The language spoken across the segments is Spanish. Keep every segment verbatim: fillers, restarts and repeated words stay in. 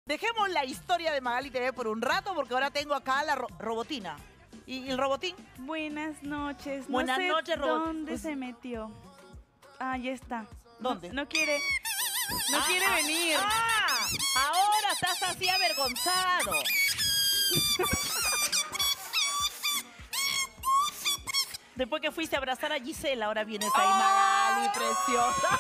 dejemos la historia de Magali T V por un rato porque ahora tengo acá a la ro robotina. ¿Y, ¿Y el robotín? Buenas noches. Buenas no sé noches, robot. ¿Dónde Pues... se metió? Ah, ya está. ¿Dónde? No, no quiere, no ah, quiere ah, venir. Ah, ahora estás así avergonzado. Después que fuiste a abrazar a Gisela, ahora vienes ahí, Magali, preciosa.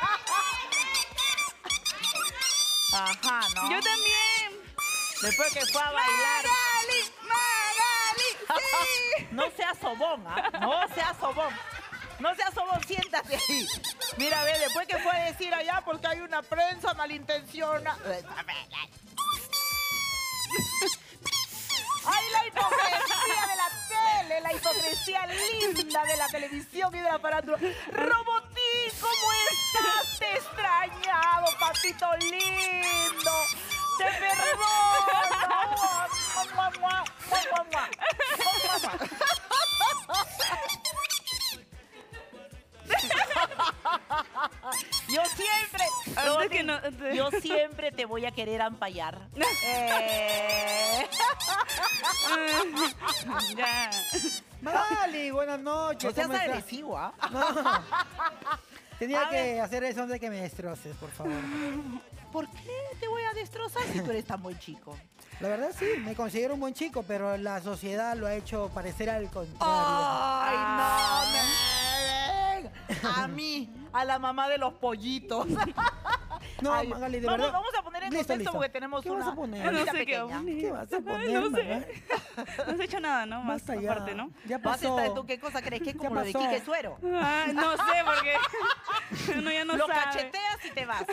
Ajá, ¿no? Yo también. Después que fue a bailar. Magali, Magali, sí. No seas sobón, ¿ah? No seas sobón. No seas sobón, siéntate ahí. Mira, ve, después que fue a decir allá porque hay una prensa malintencionada. ¡Ay, la hipocresía de la tele! La hipocresía linda de la televisión y de la farándula. Robotín, ¿cómo estás? Te he extrañado, patito lindo. Te perdono. Mua, mua, mua, mua, mua. Yo siempre, Antes que no- yo siempre te voy a querer ampallar. Eh. Ya. Magali, buenas noches. No seas ¿cómo estás? agresivo, ¿ah? No. Tenía A que ver. hacer eso antes de que me destroces, por favor. ¿Por qué te voy a destrozar si tú eres tan buen chico? La verdad sí, me considero un buen chico, pero la sociedad lo ha hecho parecer al contrario. ¡Ay, Ah. no me! A mí, a la mamá de los pollitos. No, Ay, Magali, de vamos, verdad. vamos a poner en Listo, contexto listo. porque tenemos ¿Qué una vas a poner? una No vida sé qué va a pequeña. poner. ¿Qué vas a Ay, poner, no sé. Magali? No has hecho nada, ¿no? Más Basta ya. aparte, ¿no? Ya Vas a pasó. estar tú, ¿qué cosa crees? Que es Ya como lo de pasó. Quique Suero. Ah, no sé, porque uno ya no lo sabe. cacheteas y te vas.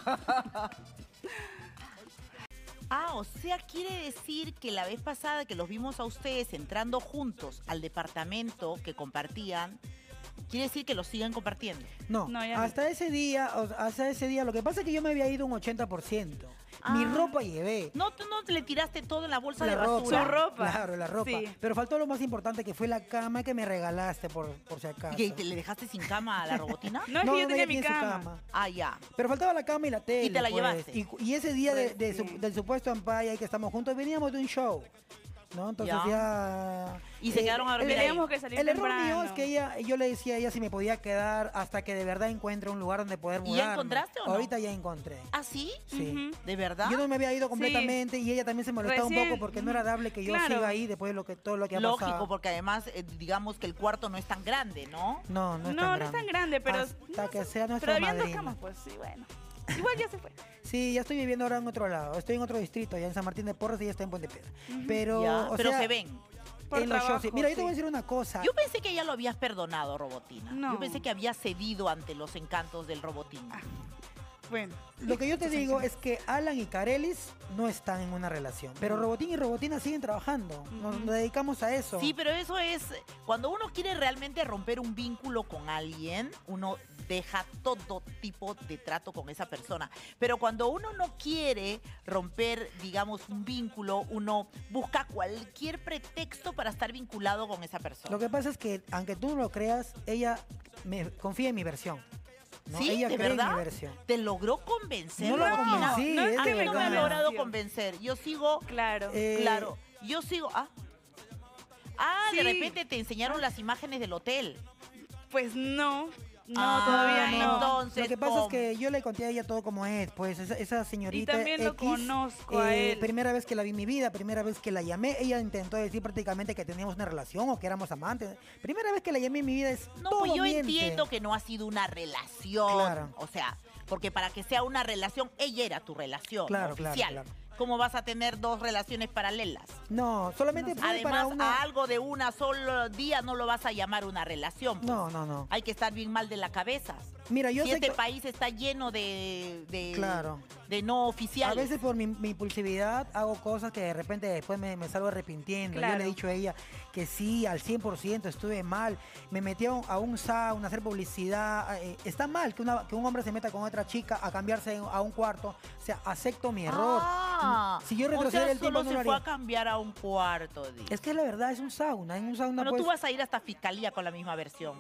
Ah, o sea, quiere decir que la vez pasada que los vimos a ustedes entrando juntos al departamento que compartían, quiere decir que los siguen compartiendo. No, No, ya no. hasta ese día, o sea, hasta ese día, lo que pasa es que yo me había ido un ochenta por ciento. Mi Ah. ropa llevé. ¿No, tú no le tiraste todo en la bolsa La de ropa. basura? Su ropa. Claro, la ropa. Sí. Pero faltó lo más importante, que fue la cama que me regalaste, por, por si acaso. ¿Y te le dejaste sin cama a la robotina? No, es que yo ella tenía mi tiene su cama. Ah, ya. Pero faltaba la cama y la tele. Y te la pues. llevaste. Y, y ese día de- de Pues, su- sí. del supuesto ampaya y que estamos juntos, veníamos de un show. ¿No? Entonces Ya. ya. Y se quedaron a dormir el- ahí. Teníamos que salir El error temprano. mío es que ella, yo le decía a ella si me podía quedar hasta que de verdad encuentre un lugar donde poder ¿Y ya mudarme. encontraste o no? Ahorita ya encontré. ¿Ah, sí? Sí. Ujú. ¿De verdad? Yo no me había ido completamente y ella también se molestaba un Recién- poco porque no era dable que yo Claro. siga ahí después de lo que todo lo que ha Lógico, pasado. porque además, eh, digamos que el cuarto no es tan grande, ¿no? No, no es No, tan no grande. es tan grande, pero... Hasta no que sé, sea nuestra Pero habían dos madrina. camas, pues sí, bueno. Igual ya se fue. Sí, ya estoy viviendo ahora en otro lado. Estoy en otro distrito, ya en San Martín de Porres y ella está en Puente Piedra. Pero, Ya, o pero sea, se ven. Por en los shows, sí. trabajo, Mira, yo te sí. voy a decir una cosa. Yo pensé que ya lo habías perdonado, Robotina. No. Yo pensé que había cedido ante los encantos del Robotín. Bueno. Lo que yo te digo es que Alan y Carelis no están en una relación. Pero Robotín y Robotina siguen trabajando. Nos Ujú. dedicamos a eso. Sí, pero eso es, cuando uno quiere realmente romper un vínculo con alguien, uno deja todo tipo de trato con esa persona. Pero cuando uno no quiere romper, digamos, un vínculo, uno busca cualquier pretexto para estar vinculado con esa persona. Lo que pasa es que, aunque tú no lo creas, ella me confía en mi versión. ¿no? ¿Sí? Ella ¿De cree en verdad? mi versión. ¿Te logró convencer, No lo Robotina? convencí, no, es A que mí me no me ha convenció. logrado convencer. Yo sigo, Claro. Eh, claro, yo sigo... Ah, ah de Sí. repente te enseñaron las imágenes del hotel. Pues no. No, Ah, todavía no. entonces, Lo que pasa ¿cómo? es que yo le conté a ella todo como es, pues esa, esa señorita Y también lo X, conozco a eh, él. primera vez que la vi en mi vida, primera vez que la llamé, ella intentó decir prácticamente que teníamos una relación o que éramos amantes. Primera vez que la llamé en mi vida es No, todo pues yo miente. entiendo que no ha sido una relación. Claro. O sea, porque para que sea una relación, ella era tu relación Claro, claro, oficial. claro. ¿Cómo vas a tener dos relaciones paralelas? No, solamente fue Además, para una... a algo de una solo día no lo vas a llamar una relación. pues. No, no, no. Hay que estar bien mal de la cabeza. Mira, yo si sé este que país está lleno de, de, Claro. de no a oficiales. veces por mi, mi impulsividad hago cosas que de repente después me, me salgo arrepintiendo. Yo Claro. le he dicho a ella que sí, al cien por ciento estuve mal. Me metí a un, a un sauna a hacer publicidad. eh, está mal que, una- que un hombre se meta con otra chica a cambiarse en- a un cuarto. O sea, acepto mi error. Ah, Si yo o retrocediera sea, el tiempo, solo no lo se fue a haría. cambiar a un cuarto. dice. Es que la verdad es un sauna. En un sauna Bueno, pues, tú vas a ir hasta fiscalía con la misma versión.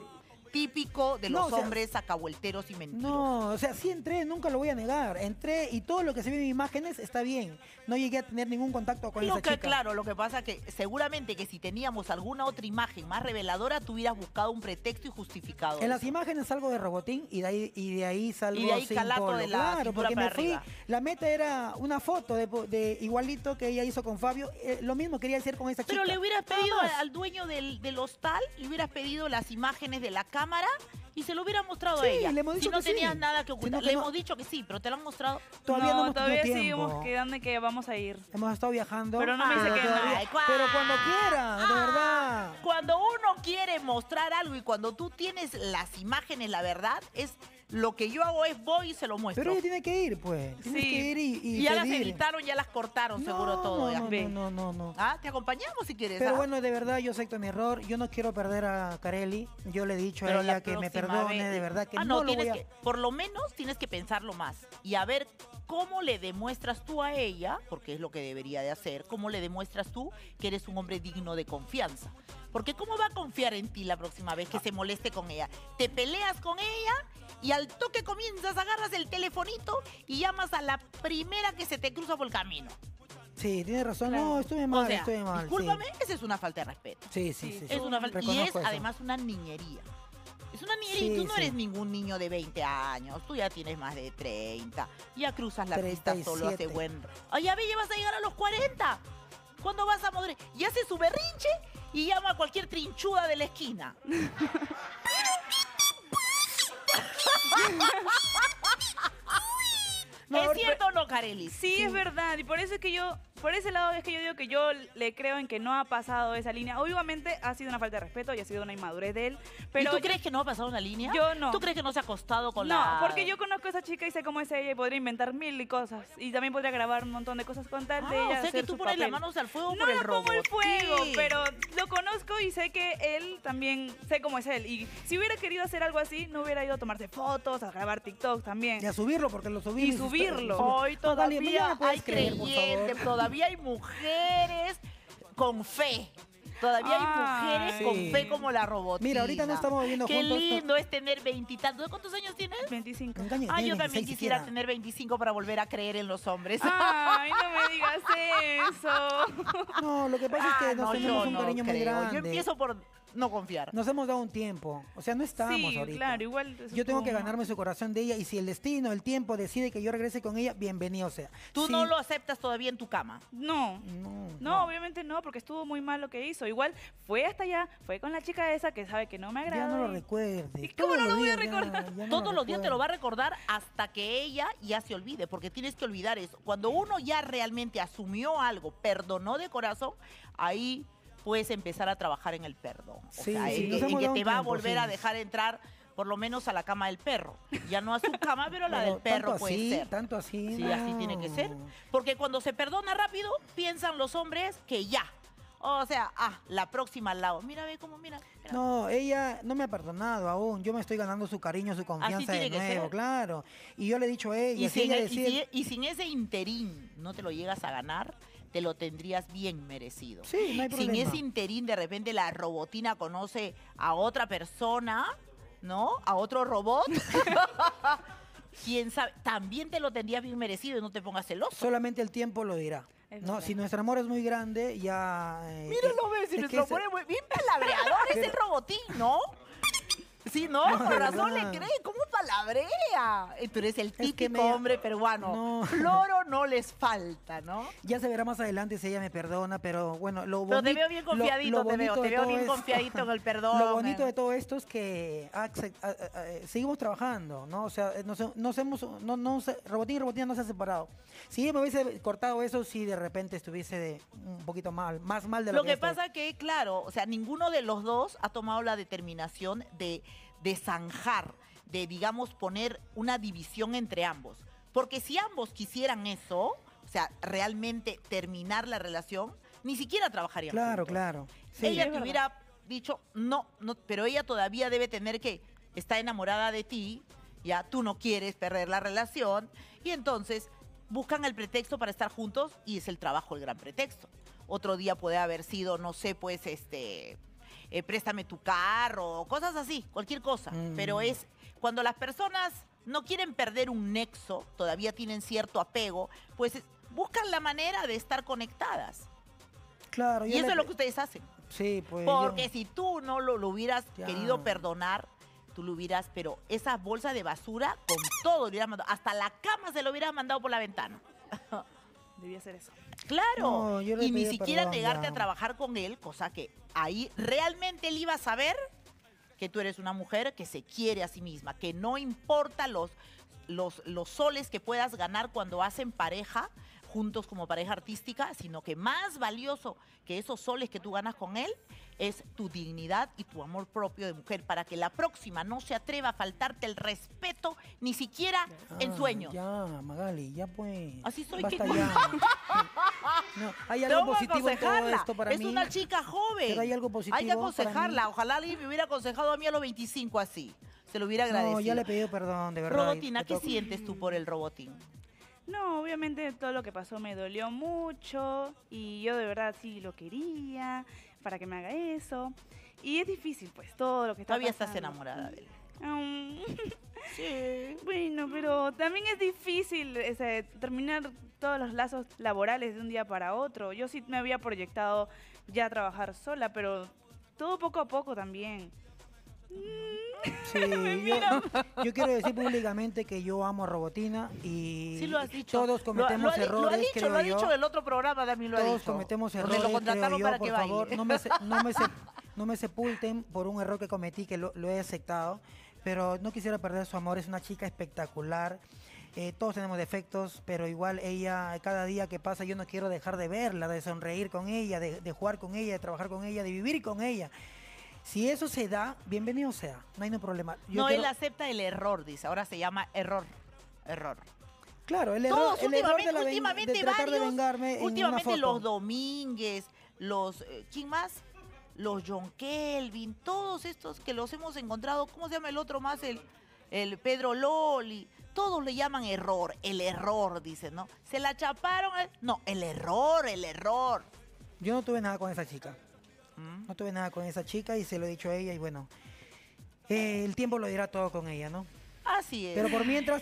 típico de No, los o sea, hombres sacavuelteros y mentirosos. No, o sea, sí entré, nunca lo voy a negar. Entré y todo lo que se ve en imágenes está bien. No llegué a tener ningún contacto con Lo esa que, chica. claro, lo que pasa que seguramente que si teníamos alguna otra imagen más reveladora, tú hubieras buscado un pretexto y justificado. En las eso. imágenes salgo de robotín y de ahí, y de ahí salgo Y de ahí sin calato polo. de la Claro, cintura porque me para fui. arriba. La meta era una foto de, de igualito que ella hizo con Fabio. Eh, lo mismo quería hacer con esa chica. Pero le hubieras Nada pedido más. al, al dueño del, del hostal, le hubieras pedido las imágenes de la cámara y se lo hubieras mostrado Sí, a ella. le hemos Si dicho no que sí. tenías nada que Sino ocultar. que Le no- hemos dicho que sí, pero te lo han mostrado. Todavía no, no, hemos todavía tenido seguimos tiempo. quedando en que vamos a ir. Hemos estado viajando. Pero no me dice pero que no. todavía- Ay, ¿cuál? Pero cuando quiera, de Ah, verdad. Cuando uno quiere mostrar algo y cuando tú tienes las imágenes, la verdad, es lo que yo hago es voy y se lo muestro. Pero ella tiene que ir, pues. Tienes Sí. que ir y, y Y ya las pedir. editaron, ya las cortaron, seguro No, todo. ya. No, Ve. no, no, no, no. Ah, te acompañamos si quieres. Pero ¿ah? bueno, de verdad, yo acepto mi error. Yo no quiero perder a Carelli. Yo le he dicho Pero a la ella que me próxima perdone, vez- de verdad, que ah, no, no, lo tienes voy a... que, por lo menos tienes que pensarlo más y a ver cómo le demuestras tú a ella, porque es lo que debería de hacer, cómo le demuestras tú que eres un hombre digno de confianza. Porque ¿cómo va a confiar en ti la próxima vez que se moleste con ella? Te peleas con ella y al toque comienzas, agarras el telefonito y llamas a la primera que se te cruza por el camino. Sí, tienes razón. Claro. No, estuve mal, o sea, estuve mal. discúlpame, esa es una falta de respeto. Sí, sí, sí. Sí, sí, Es una falta, y es Reconozco eso. además una niñería. Es una niñería y Sí, tú no sí. eres ningún niño de veinte años, tú ya tienes más de treinta, ya cruzas la pista treinta y solo hace siete. buen... Ay, ya ve, ya vas a llegar a los cuarenta. ¿Cuándo vas a madre? Y hace su berrinche y llama a cualquier trinchuda de la esquina. No, ¿Es ahorita- cierto o no, Carely? Sí, es verdad. Y por eso es que yo, por ese lado es que yo digo que yo le creo en que no ha pasado esa línea. Obviamente ha sido una falta de respeto y ha sido una inmadurez de él. Pero ¿Y tú yo- crees que no ha pasado una línea? Yo no. ¿Tú crees que no se ha acostado con no, la...? porque yo conozco a esa chica y sé cómo es ella y podría inventar mil y cosas. Y también podría grabar un montón de cosas con tal Ah, de ella o sea que hacer tú su pones las papel. manos al fuego No por el le pongo el fuego, robotín. pero lo conozco y sé que él también, sé cómo es él. Y si hubiera querido hacer algo así, no hubiera ido a tomarse fotos, a grabar TikTok también. Y a subirlo, porque lo subí. Y subirlo. Hoy No, Dali, ya todavía me puedes hay creer, por creyentes, favor. todavía hay mujeres con fe. Todavía hay Ay. mujeres con Sí. fe como la robotina. Mira, ahorita no estamos viviendo Qué juntos. lindo es tener veintitantos. ¿Cuántos años tienes? veinticinco. Engaña, Ah, tiene yo también veintiséis quisiera siquiera. tener veinticinco para volver a creer en los hombres. Ay, no me digas eso. No, lo que pasa es Ah, que nos no, tenemos yo un no cariño muy creo. grande. Yo empiezo por no confiar. Nos hemos dado un tiempo. O sea, no estamos Sí, ahorita. claro, igual. eso Yo tengo estuvo que mal. ganarme su corazón de ella y si el destino, el tiempo decide que yo regrese con ella, bienvenido sea. Tú Sí, no lo aceptas todavía en tu cama. No. No, No, obviamente no, porque estuvo muy mal lo que hizo. Igual fue hasta allá, fue con la chica esa que sabe que no me agrada. Ya no lo y- recuerde. ¿Y cómo no lo voy a Todos los días ya- recordar? ya no Todos los días te lo va a recuerdo. recordar hasta que ella ya se olvide, porque tienes que olvidar eso. Cuando uno ya realmente asumió algo, perdonó de corazón, ahí puedes empezar a trabajar en el perdón. O Sí, sea, sí, en, nos en hemos que dado te un va a tiempo, volver sí. a dejar entrar por lo menos a la cama del perro. Ya no a su cama, pero la Pero del perro tanto puede así, ser. Tanto así. Sí, así tiene que ser. no. Porque cuando se perdona rápido, piensan los hombres que ya. O sea, ah, la próxima al lado. Mira, ve cómo, mira. mira. No, ella no me ha perdonado aún. Yo me estoy ganando su cariño, su confianza de tiene que nuevo, ser. claro. Y yo le he dicho a ella, Y, si sin, ella e- y decide... si- y sin ese interín no te lo llegas a ganar, te lo tendrías bien merecido. Sí, no hay Sin problema. ese interín, de repente la robotina conoce a otra persona, ¿no? A otro robot. Quién sabe, también te lo tendrías bien merecido y no te pongas celoso. Solamente el tiempo lo dirá. Es No, verdad. si nuestro amor es muy grande, ya... eh, Míralo, ves, si es nuestro que amor es muy bien palabreador, es el Pero- robotín, ¿no? Sí, ¿no? No, Por de razón verdad. le cree, ¿cómo palabrea? Eh, Tú eres el que típico me- hombre peruano. No. Floro no les falta, ¿no? Ya se verá más adelante si ella me perdona, pero bueno, lo Pero bonito... te veo bien confiadito, te veo, te veo bien confiadito en el perdón. Lo bonito eh. de todo esto es que ha acce- a- a- a- seguimos trabajando, ¿no? O sea, nos, nos hemos, no, no, se- Robotín y Robotina no se han separado. Si ella me hubiese cortado eso, sí de repente estuviese de- un poquito mal, más mal de lo, Lo que estoy. pasa que, claro, o sea, ninguno de los dos ha tomado la determinación de, de zanjar, de, digamos, poner una división entre ambos. Porque si ambos quisieran eso, o sea, realmente terminar la relación, ni siquiera trabajarían Claro, juntos. claro. Sí. Ella Es te verdad. hubiera dicho, no, no, pero ella todavía debe tener que, está enamorada de ti, ya tú no quieres perder la relación, y entonces buscan el pretexto para estar juntos y es el trabajo el gran pretexto. Otro día puede haber sido, no sé, pues, este, eh, préstame tu carro, cosas así, cualquier cosa. Mm. Pero es cuando las personas no quieren perder un nexo, todavía tienen cierto apego, pues es- buscan la manera de estar conectadas. Claro, Y yo eso le- es lo que ustedes hacen. Sí, pues. Porque yo- si tú no lo, lo hubieras Ya. querido perdonar, tú lo hubieras, pero esa bolsa de basura con todo lo hubieras mandado. Hasta la cama se lo hubieras mandado por la ventana. Debía ser eso. Claro. No, yo le y ni pedí siquiera perdón, negarte ya. a trabajar con él, cosa que ahí realmente él iba a saber que tú eres una mujer que se quiere a sí misma, que no importa los, los, los soles que puedas ganar cuando hacen pareja, juntos como pareja artística, sino que más valioso que esos soles que tú ganas con él es tu dignidad y tu amor propio de mujer, para que la próxima no se atreva a faltarte el respeto, ni siquiera en Ah, sueños. Ya, Magali, ya pues. Así soy, Basta ¿qué- ya. No, hay algo Tengo que positivo en todo aconsejarla. esto para es mí. una chica joven. Pero hay algo positivo Hay que para aconsejarla. mí. Ojalá alguien me hubiera aconsejado a mí a los veinticinco así. Se lo hubiera agradecido. No, ya le he pedido perdón, de verdad. Robotina, y- ¿qué de todo- sientes tú por el robotín? No, obviamente todo lo que pasó me dolió mucho y yo de verdad sí lo quería para que me haga eso. Y es difícil, pues, todo lo que está Todavía estás pasando. enamorada de él. Mm, Sí. bueno, pero también es difícil ese, terminar todos los lazos laborales de un día para otro. Yo sí me había proyectado ya trabajar sola, pero todo poco a poco también. Sí, yo, yo quiero decir públicamente que yo amo a Robotina y Sí lo has dicho. todos Lo- cometemos lo, ha di- errores, Lo ha dicho, creo lo ha yo. dicho del otro programa, también lo ha Todos dicho. cometemos Donde errores, lo contrataron creo yo, para por que favor, baile. no me, se- no, me se- no me sepulten por un error que cometí, que lo, lo he aceptado, pero no quisiera perder su amor, es una chica espectacular. Eh, todos tenemos defectos, pero igual ella, cada día que pasa, yo no quiero dejar de verla, de sonreír con ella, de, de jugar con ella, de trabajar con ella, de vivir con ella. Si eso se da, bienvenido sea, no hay no problema. Yo No, quiero- él acepta el error, dice. Ahora se llama error. Error. Claro, el error, Todos el error de, últimamente, la ven- últimamente de tratar de varios, vengarme en una últimamente foto. los Domínguez, los, eh, ¿quién más? Los John Kelvin, todos estos que los hemos encontrado, ¿cómo se llama el otro más? El, el Pedro Loli, todos le llaman error, el error, dicen, ¿no? Se la chaparon, eh, no, el error, el error. Yo no tuve nada con esa chica. ¿Mm? No tuve nada con esa chica y se lo he dicho a ella y bueno, eh, el tiempo lo dirá todo con ella, ¿no? Así es. Pero por mientras,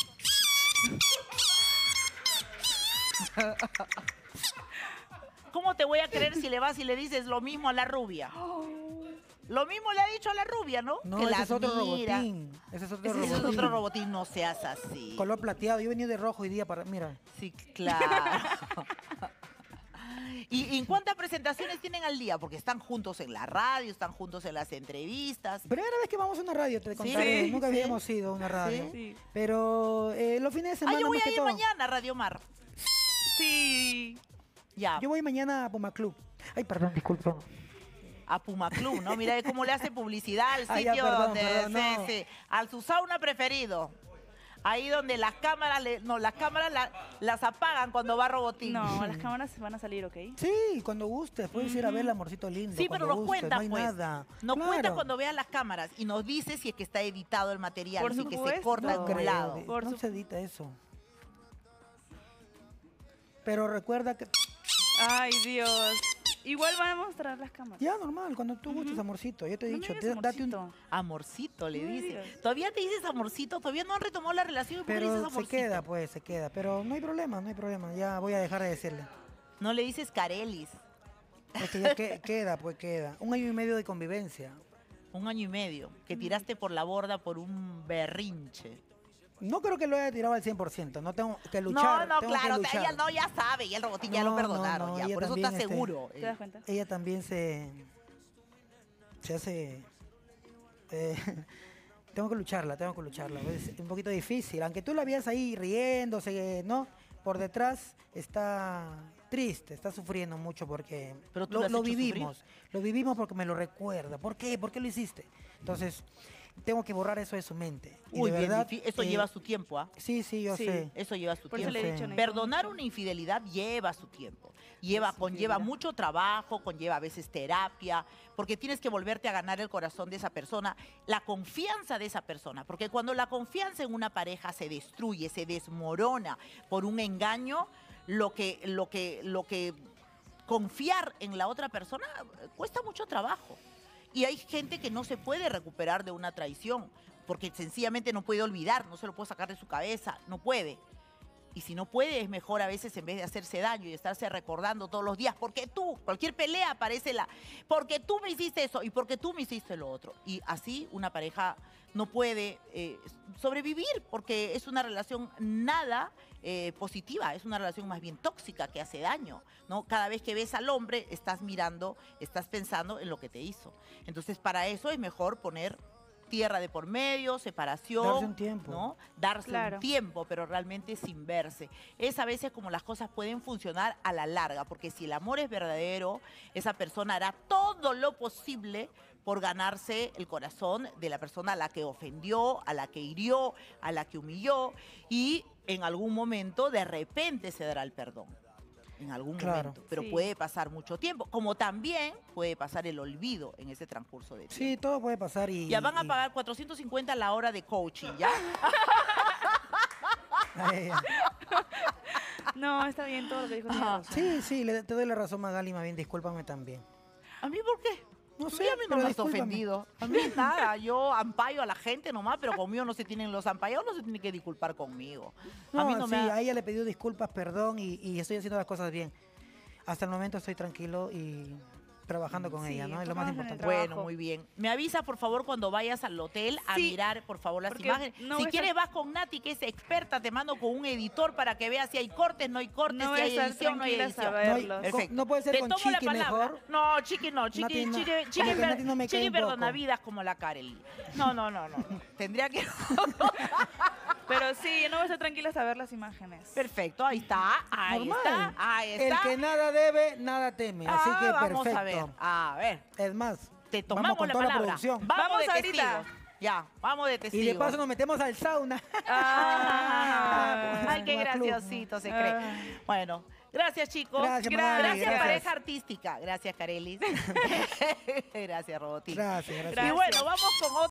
¿Cómo te voy a creer si le vas y le dices lo mismo a la rubia? Lo mismo le ha dicho a la rubia, ¿no? no, que ese la es otro admira. robotín. Ese es otro Ese es robotín. otro robotín, no seas así. Color plateado. Yo venía de rojo hoy día para, mira, Sí, claro. ¿Y, y cuántas presentaciones tienen al día? Porque están juntos en la radio, están juntos en las entrevistas. primera vez que vamos a una radio, te Sí, contaré. sí, Nunca sí. habíamos ido a una radio. Sí. Pero eh, los fines de semana Ah, yo voy más a que ir todo. mañana a Radio Mar. Sí. Ya, Yo voy mañana a Puma Club. Ay, perdón, disculpa. a Puma Club, ¿no? Mira cómo le hace publicidad al Ah, sitio ya, perdón, donde... perdón, sí, no. sí, al su sauna preferido. Ahí donde las cámaras, le- no, las cámaras la- las apagan cuando va Robotín. No, las cámaras van a salir, ¿ok? Sí, cuando gustes, puedes ir a ver el amorcito lindo. Sí, pero cuando nos gustes, cuentas, no hay pues. nada. Nos Claro. cuentas cuando veas las cámaras y nos dices si es que está editado el material, Por si es que se supuesto. corta en No un creo, lado. de- Por no su- se edita eso. Pero recuerda que Ay, Dios. Igual van a mostrar las cámaras. ya normal, cuando tú gustes, amorcito. Yo te he No me dicho, digas te- date un amorcito. Amorcito, le No me dice. digas. Todavía te dices amorcito, todavía no han retomado la relación y ¿por qué le dices pero se amorcito? queda, pues, se queda. Pero no hay problema, no hay problema. Ya voy a dejar de decirle. No le dices Carelis. Es que ya que- queda, pues queda. Un año y medio de convivencia. Un año y medio, que tiraste por la borda por un berrinche. No creo que lo haya tirado al cien por ciento. No tengo que No, luchar. no, tengo que claro, luchar. ella no, ya sabe, ya el robotín ya No, lo no, perdonaron, no, ya, ella por eso también, está este, seguro. ¿Te das cuenta? Ella también se. Se hace. eh, tengo que lucharla, tengo que lucharla. Es un poquito difícil. Aunque tú la veas ahí riéndose, ¿no? Por detrás está triste, está sufriendo mucho porque Pero tú lo, la has lo hecho sufrir. vivimos. Lo vivimos porque me lo recuerda. ¿Por qué? ¿Por qué lo hiciste? Entonces, tengo que borrar eso de su mente. Y Uy, de bien verdad, difí- eso eh, lleva su tiempo, ¿ah? Sí, sí, yo Sí. sé. Eso lleva su Por eso tiempo. le he dicho. Sí. necesito Perdonar mucho. una infidelidad lleva su tiempo. Lleva, Es conlleva infidelidad. mucho trabajo, conlleva a veces terapia, porque tienes que volverte a ganar el corazón de esa persona, la confianza de esa persona, porque cuando la confianza en una pareja se destruye, se desmorona por un engaño, lo que, lo que, lo que confiar en la otra persona eh, cuesta mucho trabajo. Y hay gente que no se puede recuperar de una traición, porque sencillamente no puede olvidar, no se lo puede sacar de su cabeza, no puede. Y si no puede, es mejor a veces en vez de hacerse daño y estarse recordando todos los días, porque tú, cualquier pelea aparece la, porque tú me hiciste eso y porque tú me hiciste lo otro. Y así una pareja no puede eh, sobrevivir, porque es una relación nada eh, positiva, es una relación más bien tóxica que hace daño, ¿no? Cada vez que ves al hombre, estás mirando, estás pensando en lo que te hizo. Entonces, para eso es mejor poner tierra de por medio, separación, Darse un tiempo. ¿no? Darse Claro. un tiempo, pero realmente sin verse. Es a veces como las cosas pueden funcionar a la larga, porque si el amor es verdadero, esa persona hará todo lo posible por ganarse el corazón de la persona a la que ofendió, a la que hirió, a la que humilló, y en algún momento de repente se dará el perdón. En algún Claro. momento, pero Sí. puede pasar mucho tiempo, como también puede pasar el olvido en ese transcurso de tiempo. Sí, todo puede pasar y... Ya van a y- pagar cuatrocientos cincuenta la hora de coaching, ¿ya? Ay, ay. No, está bien todo lo que dijo. tiene Ajá. razón. Sí, sí, le, te doy la razón, Magali, más bien, discúlpame también. ¿A mí por qué? No A sé, mí a mí no pero me has discúlpame. ofendido. A mí nada, yo ampayo a la gente nomás, pero conmigo no se tienen los ampayados, no se tienen que disculpar conmigo. No, a mí no sí, me ha- a ella le pedí disculpas, perdón y, y estoy haciendo las cosas bien. Hasta el momento estoy tranquilo y trabajando con Sí, ella, ¿no? Es lo más enfocándonos en el importante. trabajo. Bueno, muy bien. Me avisa, por favor, cuando vayas al hotel a Sí, mirar, por favor, las porque imágenes. no si voy a quieres, estar- vas con Nati, que es experta, te mando con un editor para que veas si hay cortes, no hay cortes, No si voy a hay estar edición, no hay tranquila hasta edición. No, hay- verlos. Perfecto. no puede ser Te con tomo la Chiqui palabra. mejor. No, Chiqui no. Chiqui, Nati no, Chiqui, porque Chiqui, Nati per- no me cae Chiqui un poco. perdona vidas como la Kareli. No, no, no, no. no. Tendría que... Pero sí, no voy a estar tranquila hasta ver las imágenes. Perfecto, ahí está, ahí Normal. está, ahí El está. que nada debe, nada teme. Así Ah, que vamos perfecto. a ver, a ver. Es más, Te vamos tomamos con la toda la palabra. producción. Vamos, Vamos de ahorita. testigos. Ya, vamos de Y testigos. de paso nos metemos al sauna. Ah, Ay, qué Una club. graciosito se cree. Ah. Bueno, gracias, chicos. Gracias, Gra- Magali, gracias, gracias. pareja artística. Gracias, Carelis. Gracias, Robotín. Gracias, gracias. Gracias. Y bueno, vamos con otro.